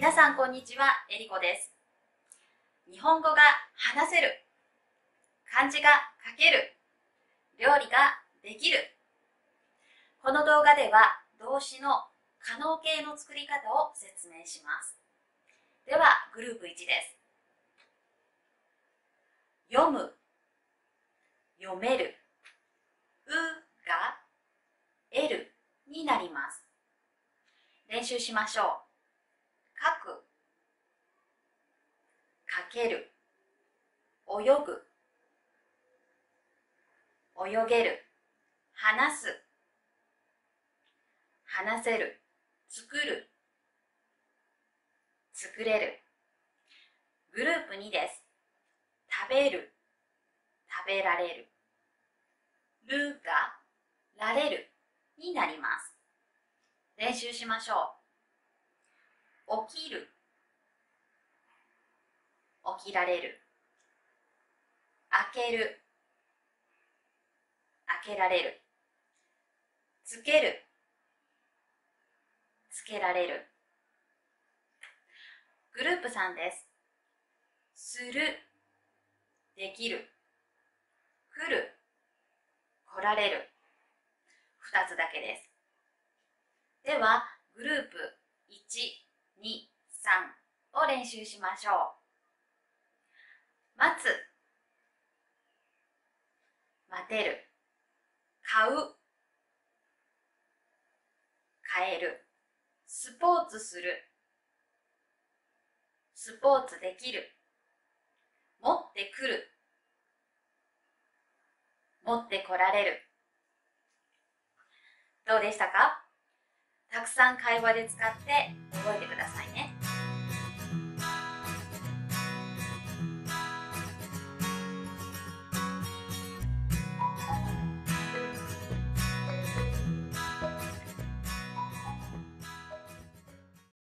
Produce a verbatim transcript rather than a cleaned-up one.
皆さんこんにちは、えりこです。日本語が話せる、漢字が書ける、料理ができる。この動画では動詞の可能形の作り方を説明します。ではグループいちです。読む、読める、うが得るになります。練習しましょう。書く、かける、泳ぐ、泳げる、話す、話せる、作る、作れる。グループにです。食べる、食べられる。るがられるになります。練習しましょう。起きる、起きられる。開ける、開けられる。つける、つけられる。グループさんです。する、できる。来る、来られる。ふたつだけです。では、グループいち、に、さんを練習しましょう。待つ、待てる。買う、買える。スポーツする、スポーツできる。持ってくる、持ってこられる。どうでしたか？たくさん会話で使って覚えてくださいね。